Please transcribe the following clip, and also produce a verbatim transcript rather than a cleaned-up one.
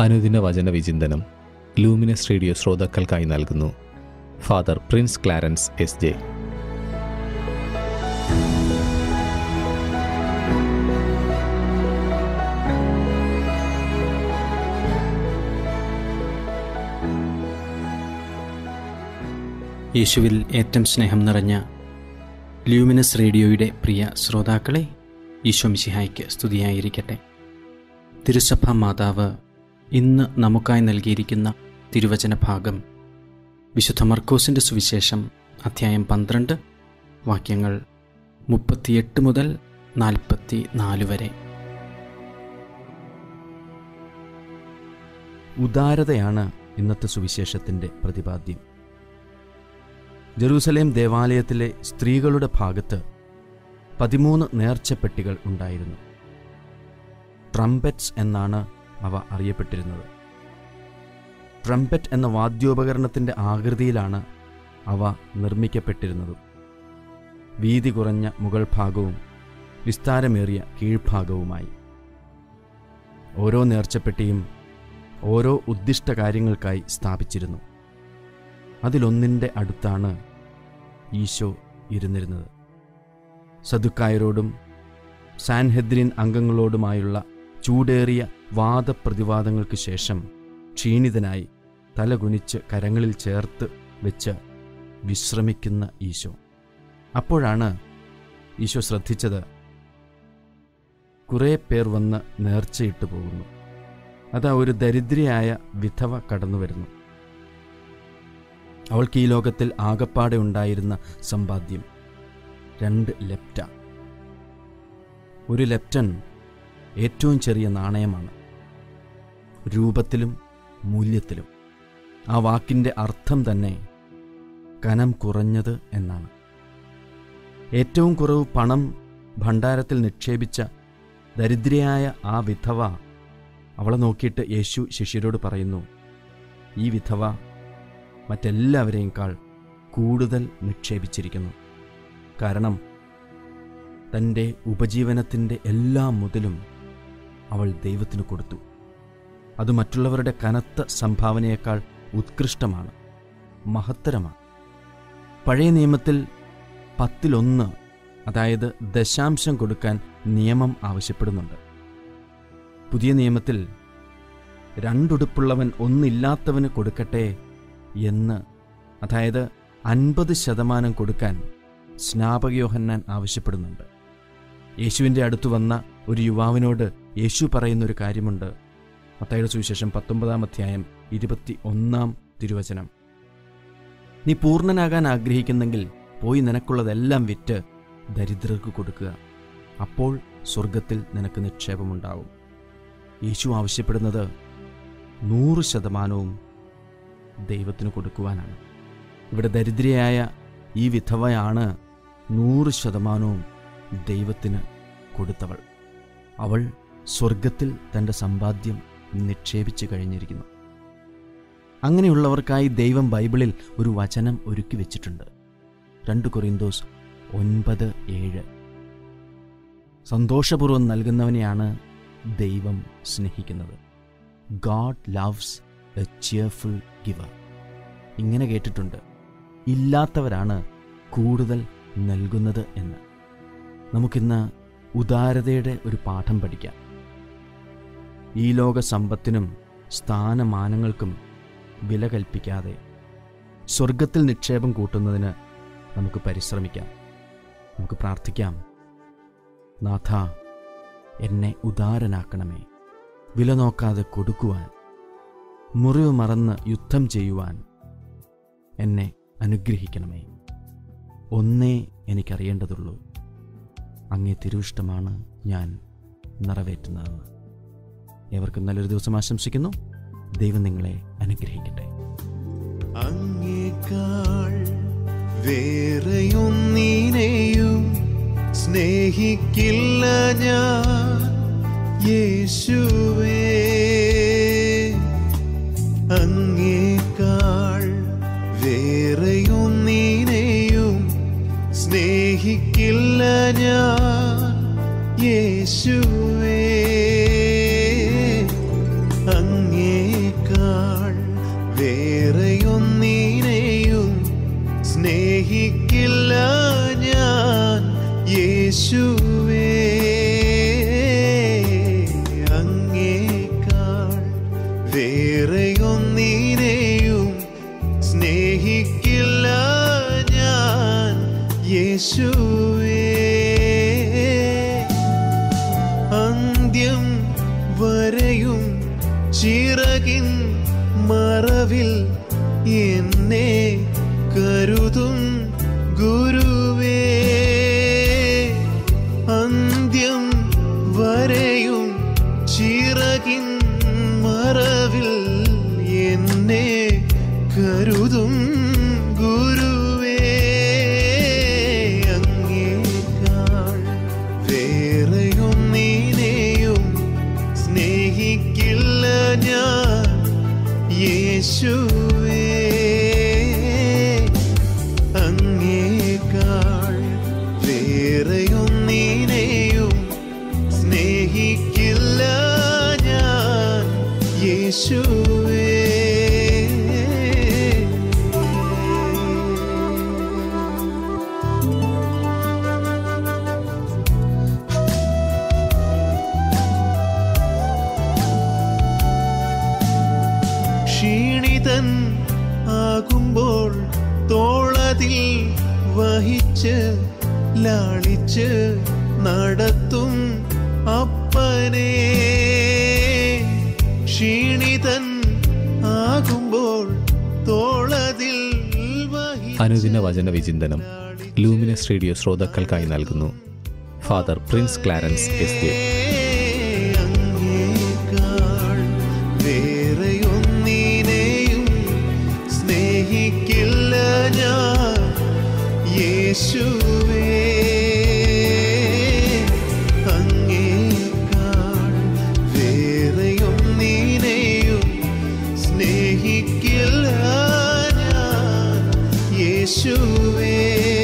അനുദിന വചന വിചിന്തനം ലൂമിനസ് റേഡിയോ ശ്രോതാക്കൾക്കായി നൽകുന്നു Father Prince Clarence S J. യേശുവിൽ ഏറ്റവും സ്നേഹം നിറഞ്ഞ ലൂമിനസ് റേഡിയോയുടെ പ്രിയ ശ്രോതാക്കളെ, ഈശോ മിശിഹായ്ക്ക് സ്തുതിയായിരിക്കട്ടെ. തിരുസഭ മാതാവ് ഇന്ന് നമുക്കായി നൽകിയിരിക്കുന്ന തിരുവചന ഭാഗം വിശുദ്ധ മർക്കോസിൻ്റെ സുവിശേഷം അധ്യായം പന്ത്രണ്ട് വാക്യങ്ങൾ മുപ്പത്തിയെട്ട് മുതൽ നാൽപ്പത്തി നാല് വരെ. ഉദാരതയാണ് ഇന്നത്തെ സുവിശേഷത്തിൻ്റെ പ്രതിപാദ്യം. ജെറൂസലേം ദേവാലയത്തിലെ സ്ത്രീകളുടെ ഭാഗത്ത് പതിമൂന്ന് നേർച്ചപ്പെട്ടികൾ ഉണ്ടായിരുന്നു. ട്രംപറ്റ്സ് എന്നാണ് അവ അറിയപ്പെട്ടിരുന്നത്. ട്രംപറ്റ് എന്ന വാദ്യോപകരണത്തിൻ്റെ ആകൃതിയിലാണ് അവ നിർമ്മിക്കപ്പെട്ടിരുന്നതും. വീതി കുറഞ്ഞ മുകൾ ഭാഗവും വിസ്താരമേറിയ കീഴ്ഭാഗവുമായി. ഓരോ നേർച്ചപ്പെട്ടിയും ഓരോ ഉദ്ദിഷ്ട കാര്യങ്ങൾക്കായി സ്ഥാപിച്ചിരുന്നു. അതിലൊന്നിൻ്റെ അടുത്താണ് ഈശോ ഇരുന്നിരുന്നത്. സദുക്കായരോടും സാൻഹെദ്രിൻ അംഗങ്ങളോടുമായുള്ള ചൂടേറിയ വാദപ്രതിവാദങ്ങൾക്ക് ശേഷം ക്ഷീണിതനായി തലകുനിച്ച് കരങ്ങളിൽ ചേർത്ത് വെച്ച് വിശ്രമിക്കുന്ന ഈശോ. അപ്പോഴാണ് ഈശോ ശ്രദ്ധിച്ചത്, കുറേ പേർ വന്ന് നേർച്ചയിട്ടു പോകുന്നു. അതാ ഒരു ദരിദ്രയായ വിധവ കടന്നു വരുന്നു. അവൾക്ക് ഈ ലോകത്തിൽ ആകപ്പാടെ ഉണ്ടായിരുന്ന സമ്പാദ്യം രണ്ട് ലെപ്റ്റ. ഒരു ലെപ്റ്റൻ ഏറ്റവും ചെറിയ നാണയമാണ്, രൂപത്തിലും മൂല്യത്തിലും. ആ വാക്കിൻ്റെ അർത്ഥം തന്നെ കനം കുറഞ്ഞത് എന്നാണ്. ഏറ്റവും കുറവ് പണം ഭണ്ഡാരത്തിൽ നിക്ഷേപിച്ച ദരിദ്രയായ ആ വിധവ, അവളെ നോക്കിയിട്ട് യേശു ശിഷ്യരോട് പറയുന്നു, ഈ വിധവ മറ്റെല്ലാവരെയുംക്കാൾ കൂടുതൽ നിക്ഷേപിച്ചിരിക്കുന്നു. കാരണം തൻ്റെ ഉപജീവനത്തിൻ്റെ എല്ലാ മുതലും അവൾ ദൈവത്തിന് കൊടുത്തു. അത് മറ്റുള്ളവരുടെ കനത്ത സംഭാവനയേക്കാൾ ഉത്കൃഷ്ടമാണ്, മഹത്തരമാണ്. പഴയ നിയമത്തിൽ പത്തിലൊന്ന്, അതായത് ദശാംശം കൊടുക്കാൻ നിയമം ആവശ്യപ്പെടുന്നുണ്ട്. പുതിയ നിയമത്തിൽ രണ്ടുടുപ്പുള്ളവൻ ഒന്നില്ലാത്തവന് കൊടുക്കട്ടെ എന്ന്, അതായത് അൻപത് ശതമാനം കൊടുക്കാൻ സ്നാപക യോഹന്നാൻ ആവശ്യപ്പെടുന്നുണ്ട്. യേശുവിൻ്റെ അടുത്ത് വന്ന ഒരു യുവാവിനോട് യേശു പറയുന്നൊരു കാര്യമുണ്ട്. മത്തായിയുടെ സുവിശേഷം പത്തൊമ്പതാം അധ്യായം ഇരുപത്തി ഒന്നാം തിരുവചനം, നീ പൂർണ്ണനാകാൻ ആഗ്രഹിക്കുന്നെങ്കിൽ പോയി നിനക്കുള്ളതെല്ലാം വിറ്റ് ദരിദ്രർക്ക് കൊടുക്കുക, അപ്പോൾ സ്വർഗത്തിൽ നിനക്ക് നിക്ഷേപമുണ്ടാവും. യേശു ആവശ്യപ്പെടുന്നത് നൂറ് ശതമാനവും ദൈവത്തിന് കൊടുക്കുവാനാണ്. ഇവിടെ ദരിദ്രയായ ഈ വിധവയാണ് നൂറ് ശതമാനവും ദൈവത്തിന് കൊടുത്തവൾ. അവൾ സ്വർഗത്തിൽ തൻ്റെ സമ്പാദ്യം നിക്ഷേപിച്ചു കഴിഞ്ഞിരിക്കുന്നു. അങ്ങനെയുള്ളവർക്കായി ദൈവം ബൈബിളിൽ ഒരു വചനം ഒരുക്കി വെച്ചിട്ടുണ്ട്. രണ്ട് കൊറിന്തോസ് ഒൻപത് ഏഴ്. സന്തോഷപൂർവ്വം നൽകുന്നവനെയാണ് ദൈവം സ്നേഹിക്കുന്നത്. God loves a cheerful giver. ഇങ്ങനെ കേട്ടിട്ടുണ്ട്, ഇല്ലാത്തവരാണ് കൂടുതൽ നൽകുന്നത് എന്ന്. നമുക്കിന്ന് ഉദാരതയുടെ ഒരു പാഠം പഠിക്കാം. ഈ ലോക സമ്പത്തിനും സ്ഥാനമാനങ്ങൾക്കും വില കൽപ്പിക്കാതെ സ്വർഗത്തിൽ നിക്ഷേപം കൂട്ടുന്നതിന് നമുക്ക് പരിശ്രമിക്കാം. നമുക്ക് പ്രാർത്ഥിക്കാം, നാഥ, എന്നെ ഉദാരനാക്കണമേ. വില നോക്കാതെ കൊടുക്കുവാൻ, മുറിവ് മറന്ന് യുദ്ധം ചെയ്യുവാൻ എന്നെ അനുഗ്രഹിക്കണമേ. ഒന്നേ എനിക്കറിയേണ്ടതുള്ളൂ, അങ്ങേ തിരുവിഷ്ടമാണ് ഞാൻ നിറവേറ്റുന്നതെന്ന്. ഏവർക്കും നല്ലൊരു ദിവസം ആശംസിക്കുന്നു. ദൈവം നിങ്ങളെ അനുഗ്രഹിക്കട്ടെ. അങ്ങേക്കാൾ വേറെയൊന്നിനെയും സ്നേഹിക്കില്ല ഞാൻ യേശുവേ. അങ്ങേക്കാൾ വേറെയൊന്നിനെയും സ്നേഹിക്കില്ല ഞാൻ യേശുവേ. അങ്ങേ സ്നേഹിക്കില്ല ഞാൻ യേശുവേ. അങ്ങേക്കാൾ വേറെയൊന്നിനെയും സ്നേഹിക്കില്ല ഞാൻ യേശുവേ. അന്ത്യം വരെയും ചിറകിൻ മറവിൽ എന്നെ കരുതും ഗുരുവേ. അന്ത്യം വരെയും ചിറകിൻ മറവിൽ എന്നെ കരുതും ഗുരുവേ. അങ്ങേക്കാൾ വേറെയൊന്നിനെയും സ്നേഹിക്കില്ല ഞാൻ യേശുവേ. അങ്ങേക്കാൾ വേറെയൊന്നിനെയും സ്നേഹിക്കില്ല ഞാൻ യേശുവേ. ക്ഷീണിതൻ ആകുമ്പോൾ തോളതിൽ വഹിച്ച് ലാളിച്ച് നടത്തും അപ്പനെ. ക്ഷീണിതൻ ആകുമ്പോൾ തോളതിൽ അനുദിന വചന വിചിന്തനം ലൂമിനസ് റേഡിയോ ശ്രോതാക്കൾക്കായി നൽകുന്നു Father Prince Clarence S J. അങ്ങേക്കാൾ വേറെയൊന്നിനെയും സ്നേഹിക്കില്ല ഞാൻ യേശുവേ. അങ്ങേക്കാൾ വേറെയൊന്നിനെയും സ്നേഹിക്കില്ല ഞാൻ യേശുവേ.